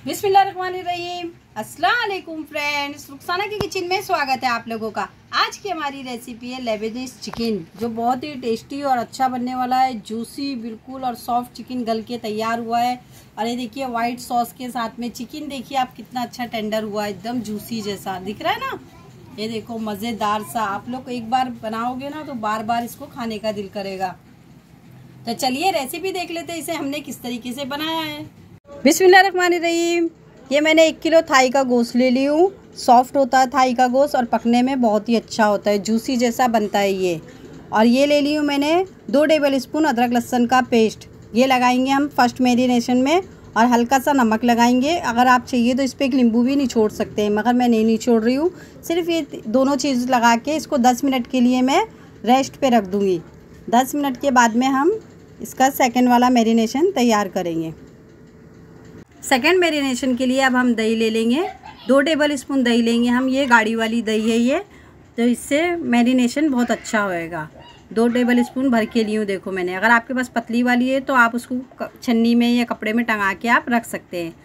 बिस्मिल्लाहिर्रहमानिर्रहीम। अस्सलाम वालेकुम फ्रेंड्स, रुखसाना की किचन में स्वागत है आप लोगों का। आज की हमारी रेसिपी है लेबनीज चिकन, जो बहुत ही टेस्टी और अच्छा बनने वाला है। जूसी बिल्कुल और सॉफ्ट चिकन गल के तैयार हुआ है। और ये देखिए व्हाइट सॉस के साथ में चिकन देखिए आप कितना अच्छा टेंडर हुआ है, एकदम जूसी जैसा दिख रहा है ना। ये देखो मज़ेदार सा, आप लोग एक बार बनाओगे ना तो बार बार इसको खाने का दिल करेगा। तो चलिए रेसिपी देख लेते हैं, इसे हमने किस तरीके से बनाया है। बिस्मिल्लाहिर्रहमानिर्रहीम। ये मैंने 1 किलो थाई का गोश्त ले ली हूँ। सॉफ्ट होता है थाई का गोश्त और पकने में बहुत ही अच्छा होता है, जूसी जैसा बनता है ये। और ये ले ली हूँ मैंने 2 टेबल स्पून अदरक लहसुन का पेस्ट। ये लगाएंगे हम फर्स्ट मैरिनेशन में, और हल्का सा नमक लगाएंगे। अगर आप चाहिए तो इस पर एक नींबू भी निचोड़ सकते हैं, मगर मैं नहीं निचोड़ रही हूँ। सिर्फ ये दोनों चीज़ लगा के इसको 10 मिनट के लिए मैं रेस्ट पे रख दूँगी। 10 मिनट के बाद में हम इसका सेकेंड वाला मैरिनेशन तैयार करेंगे। सेकेंड मैरिनेशन के लिए अब हम दही ले लेंगे। 2 टेबल स्पून दही लेंगे हम, ये गाढ़ी वाली दही है ये, तो इससे मैरिनेशन बहुत अच्छा होएगा। 2 टेबल स्पून भर के ली हूँ देखो मैंने। अगर आपके पास पतली वाली है तो आप उसको छन्नी में या कपड़े में टंगा के आप रख सकते हैं।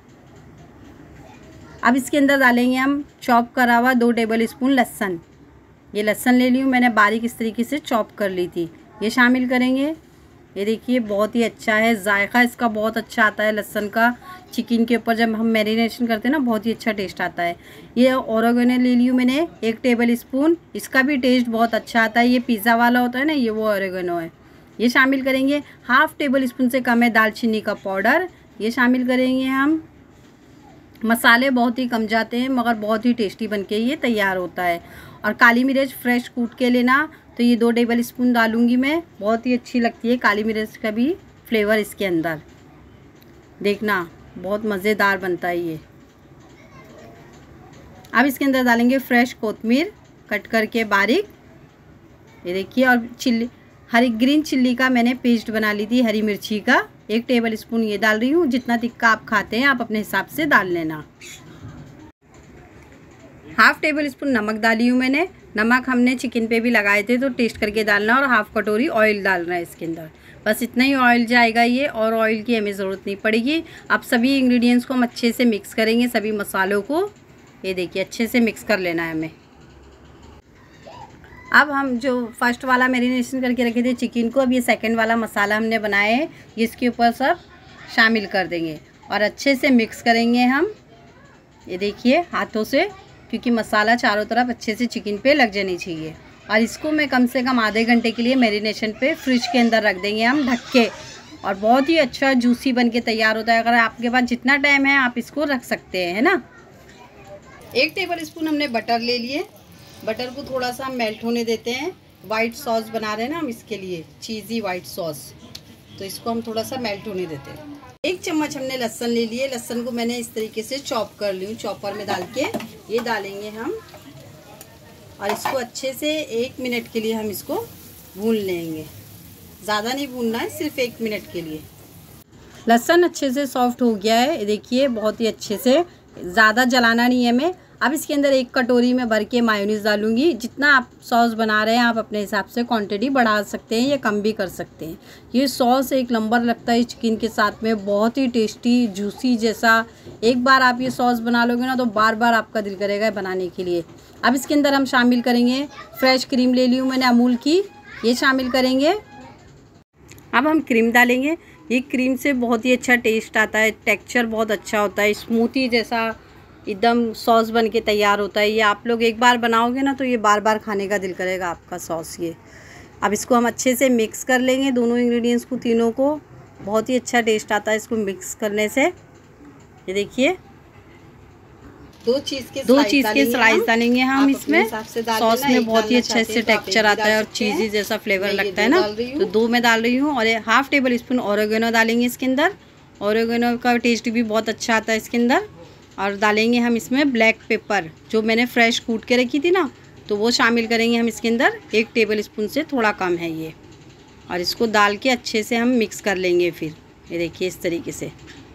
अब इसके अंदर डालेंगे हम चॉप करा हुआ 2 टेबल स्पून लहसुन। ये लहसुन ले ली हूँ मैंने, बारीक इस तरीके से चॉप कर ली थी, ये शामिल करेंगे। ये देखिए बहुत ही अच्छा है, जायका इसका बहुत अच्छा आता है लहसुन का। चिकन के ऊपर जब हम मैरिनेशन करते हैं ना बहुत ही अच्छा टेस्ट आता है। ये ओरेगनो ले ली हूँ मैंने 1 टेबल स्पून, इसका भी टेस्ट बहुत अच्छा आता है। ये पिज़्ज़ा वाला होता है ना, ये वो ओरेगनो है। ये शामिल करेंगे। 1/2 टेबल स्पून से कम है दालचीनी का पाउडर, ये शामिल करेंगे हम। मसाले बहुत ही कम जाते हैं मगर बहुत ही टेस्टी बनके ये तैयार होता है। और काली मिर्च फ्रेश कूट के लेना, तो ये 2 टेबल स्पून डालूंगी मैं। बहुत ही अच्छी लगती है काली मिर्च का भी फ्लेवर इसके अंदर, देखना बहुत मज़ेदार बनता है ये। अब इसके अंदर डालेंगे फ्रेश कोतमीर कट करके बारीक, ये देखिए। और चिल्ली हरी ग्रीन चिल्ली का मैंने पेस्ट बना ली थी, हरी मिर्ची का 1 टेबल स्पून ये डाल रही हूँ। जितना तिक्का आप खाते हैं आप अपने हिसाब से डाल लेना। 1/2 टेबल स्पून नमक डाली हूँ मैंने। नमक हमने चिकन पे भी लगाए थे तो टेस्ट करके डालना। और 1/2 कटोरी ऑयल डालना है इसके अंदर, बस इतना ही ऑयल जाएगा ये, और ऑयल की हमें ज़रूरत नहीं पड़ेगी। अब सभी इंग्रेडिएंट्स को हम अच्छे से मिक्स करेंगे, सभी मसालों को। ये देखिए अच्छे से मिक्स कर लेना है हमें। अब हम जो फर्स्ट वाला मैरिनेशन करके रखे थे चिकन को, अब ये सेकंड वाला मसाला हमने बनाया है, ये इसके ऊपर सब शामिल कर देंगे और अच्छे से मिक्स करेंगे हम। ये देखिए हाथों से, क्योंकि मसाला चारों तरफ अच्छे से चिकन पे लग जानी चाहिए। और इसको मैं कम से कम आधे घंटे के लिए मैरिनेशन पे फ्रिज के अंदर रख देंगे हम ढक के, और बहुत ही अच्छा जूसी बन के तैयार होता है। अगर आपके पास जितना टाइम है आप इसको रख सकते हैं, है ना। 1 टेबल स्पून हमने बटर ले लिए। बटर को थोड़ा सा मेल्ट होने देते हैं। वाइट सॉस बना रहे हैं ना हम इसके लिए, चीज़ी वाइट सॉस, तो इसको हम थोड़ा सा मेल्ट होने देते हैं। 1 चम्मच हमने लहसुन ले लिए। लहसुन को मैंने इस तरीके से चॉप कर ली हूँ, चॉपर में डाल के ये डालेंगे हम। और इसको अच्छे से 1 मिनट के लिए हम इसको भून लेंगे। ज़्यादा नहीं भूनना है, सिर्फ 1 मिनट के लिए। लहसुन अच्छे से सॉफ्ट हो गया है, देखिए बहुत ही अच्छे से, ज़्यादा जलाना नहीं है हमें। अब इसके अंदर 1 कटोरी में भर के मायोनीज़ डालूंगी। जितना आप सॉस बना रहे हैं आप अपने हिसाब से क्वांटिटी बढ़ा सकते हैं या कम भी कर सकते हैं। ये सॉस एक नंबर लगता है चिकन के साथ में, बहुत ही टेस्टी जूसी जैसा। एक बार आप ये सॉस बना लोगे ना तो बार बार आपका दिल करेगा बनाने के लिए। अब इसके अंदर हम शामिल करेंगे फ्रेश क्रीम ले ली हूँ मैंने अमूल की, ये शामिल करेंगे। अब हम क्रीम डालेंगे। ये क्रीम से बहुत ही अच्छा टेस्ट आता है, टेक्सचर बहुत अच्छा होता है, स्मूथी जैसा एकदम सॉस बन के तैयार होता है। ये आप लोग एक बार बनाओगे ना तो ये बार बार खाने का दिल करेगा आपका सॉस ये। अब इसको हम अच्छे से मिक्स कर लेंगे, दोनों इंग्रेडिएंट्स को, तीनों को। बहुत ही अच्छा टेस्ट आता है इसको मिक्स करने से। ये देखिए 2 चीज़ के स्लाइस डालेंगे हम इसमें। सॉस में बहुत ही अच्छा इससे टेक्सचर आता है और चीज़ी जैसा फ्लेवर लगता है ना, तो 2 मैं डाल रही हूँ। और 1/2 टेबल स्पून ओरेगनो डालेंगे इसके अंदर। ओरेगनो का टेस्ट भी बहुत अच्छा आता है इसके अंदर। और डालेंगे हम इसमें ब्लैक पेपर, जो मैंने फ्रेश कूट के रखी थी ना, तो वो शामिल करेंगे हम इसके अंदर। 1 टेबल स्पून से थोड़ा कम है ये। और इसको डाल के अच्छे से हम मिक्स कर लेंगे फिर। ये देखिए इस तरीके से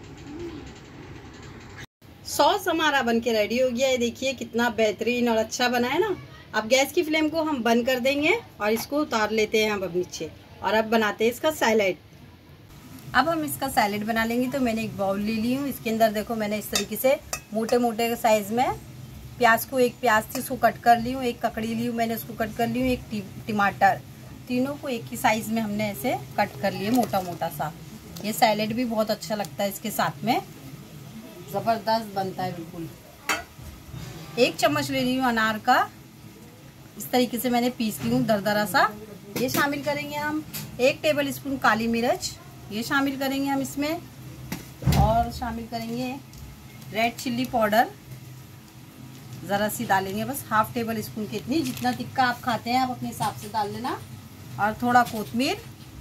सॉस हमारा बन के रेडी हो गया है। देखिए कितना बेहतरीन और अच्छा बना है ना। अब गैस की फ्लेम को हम बंद कर देंगे और इसको उतार लेते हैं हम अब नीचे। और अब बनाते हैं इसका सैलेड। अब हम इसका सैलेड बना लेंगे। तो मैंने एक बाउल ले ली हूँ, इसके अंदर देखो मैंने इस तरीके से मोटे मोटे साइज़ में प्याज को, एक प्याज थी उसको कट कर ली हूँ, एक ककड़ी ली हूँ मैंने उसको कट कर ली हूँ, एक टमाटर, तीनों को एक ही साइज़ में हमने ऐसे कट कर लिए मोटा मोटा सा। ये सैलेड भी बहुत अच्छा लगता है, इसके साथ में ज़बरदस्त बनता है बिल्कुल। 1 चम्मच ले ली हूँ अनार का, इस तरीके से मैंने पीस ली हूँ दरदरा सा, ये शामिल करेंगे हम। 1 टेबल स्पून काली मिर्च, ये शामिल करेंगे हम इसमें। और शामिल करेंगे रेड चिल्ली पाउडर, ज़रा सी डालेंगे बस, 1/2 टेबल स्पून की, इतनी जितना तिक्का आप खाते हैं आप अपने हिसाब से डाल लेना। और थोड़ा कोतमीर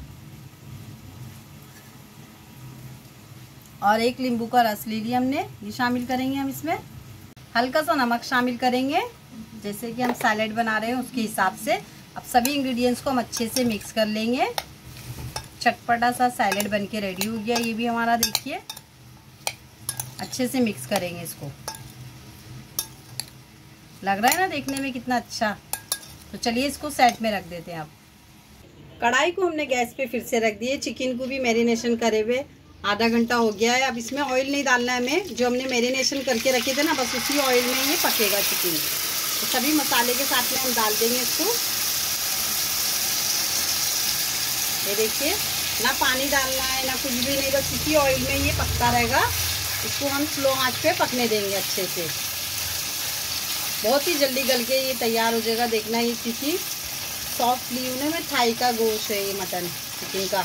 और 1 नींबू का रस ले लिया हमने, ये शामिल करेंगे हम इसमें। हल्का सा नमक शामिल करेंगे, जैसे कि हम सैलेड बना रहे हैं उसके हिसाब से। अब सभी इंग्रेडिएंट्स को हम अच्छे से मिक्स कर लेंगे। चटपटा सा सैलेड बनके रेडी हो गया ये भी हमारा, देखिए अच्छे से मिक्स करेंगे इसको। लग रहा है ना देखने में कितना अच्छा। तो चलिए इसको साइड में रख देते हैं। अब कढ़ाई को हमने गैस पे फिर से रख दिए, चिकन को भी मैरिनेशन करे हुए आधा घंटा हो गया है। अब इसमें ऑयल नहीं डालना है हमें, जो हमने मैरिनेशन करके रखे थे ना, बस उसी ऑयल में ये पकेगा चिकन। तो सभी मसाले के साथ में हम डाल देंगे इसको। ये देखिए, ना पानी डालना है ना कुछ भी नहीं, बस इसी ऑयल में ये पकता रहेगा। इसको हम स्लो आंच पे पकने देंगे अच्छे से। बहुत ही जल्दी गल के ये तैयार हो जाएगा, देखना। ये किसी सॉफ्ट ली हूँ मैं, थाई का गोश्त है ये, मटन चिकन का,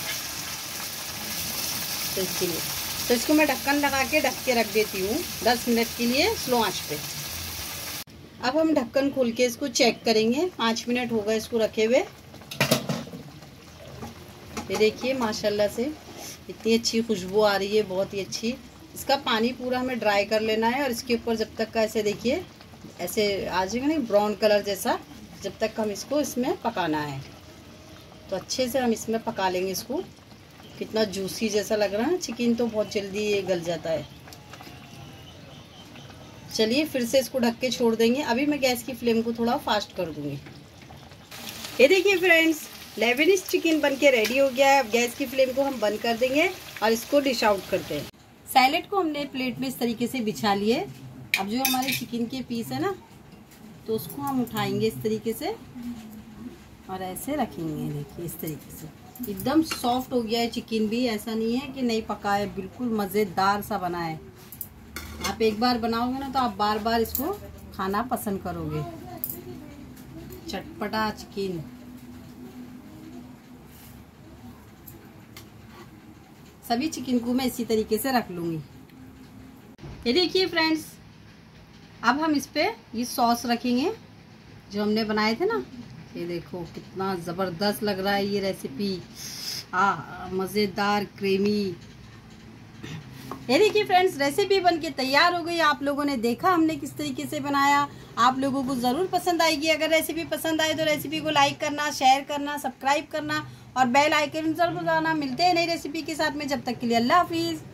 तो इसके लिए। तो इसको मैं ढक्कन लगा के ढक के रख देती हूँ 10 मिनट के लिए स्लो आंच पे। अब हम ढक्कन खोल के इसको चेक करेंगे। 5 मिनट हो गए इसको रखे हुए। ये देखिए माशाल्लाह से इतनी अच्छी खुशबू आ रही है, बहुत ही अच्छी। इसका पानी पूरा हमें ड्राई कर लेना है, और इसके ऊपर जब तक का ऐसे देखिए ऐसे आ जाएगा नहीं ब्राउन कलर जैसा, जब तक हम इसको इसमें पकाना है। तो अच्छे से हम इसमें पका लेंगे इसको। कितना जूसी जैसा लग रहा है चिकन, तो बहुत जल्दी ये गल जाता है। चलिए फिर से इसको ढक के छोड़ देंगे। अभी मैं गैस की फ्लेम को थोड़ा फास्ट कर दूंगी। ये देखिए फ्रेंड्स, लेबनीज चिकन बनके रेडी हो गया है। अब गैस की फ्लेम को हम बंद कर देंगे और इसको डिश आउट करते हैं। सैलेड को हमने प्लेट में इस तरीके से बिछा लिए। अब जो हमारे चिकन के पीस है ना, तो उसको हम उठाएंगे इस तरीके से और ऐसे रखेंगे। देखिए इस तरीके से एकदम सॉफ्ट हो गया है चिकन भी, ऐसा नहीं है कि नहीं पका है, बिल्कुल मज़ेदार सा बना है। आप एक बार बनाओगे ना तो आप बार बार इसको खाना पसंद करोगे। चटपटा चिकन। सभी चिकन को मैं इसी तरीके से रख लूँगी। ये देखिए फ्रेंड्स, अब हम इस पे ये सॉस रखेंगे जो हमने बनाए थे ना। ये देखो कितना ज़बरदस्त लग रहा है ये रेसिपी, मज़ेदार क्रीमी। ये देखिए फ्रेंड्स, रेसिपी बनके तैयार हो गई। आप लोगों ने देखा हमने किस तरीके से बनाया। आप लोगों को ज़रूर पसंद आएगी। अगर रेसिपी पसंद आए तो रेसिपी को लाइक करना, शेयर करना, सब्सक्राइब करना और बेल आइकन जरूर दबाना। मिलते हैं नई रेसिपी के साथ में, जब तक के लिए अल्लाह हाफिज़।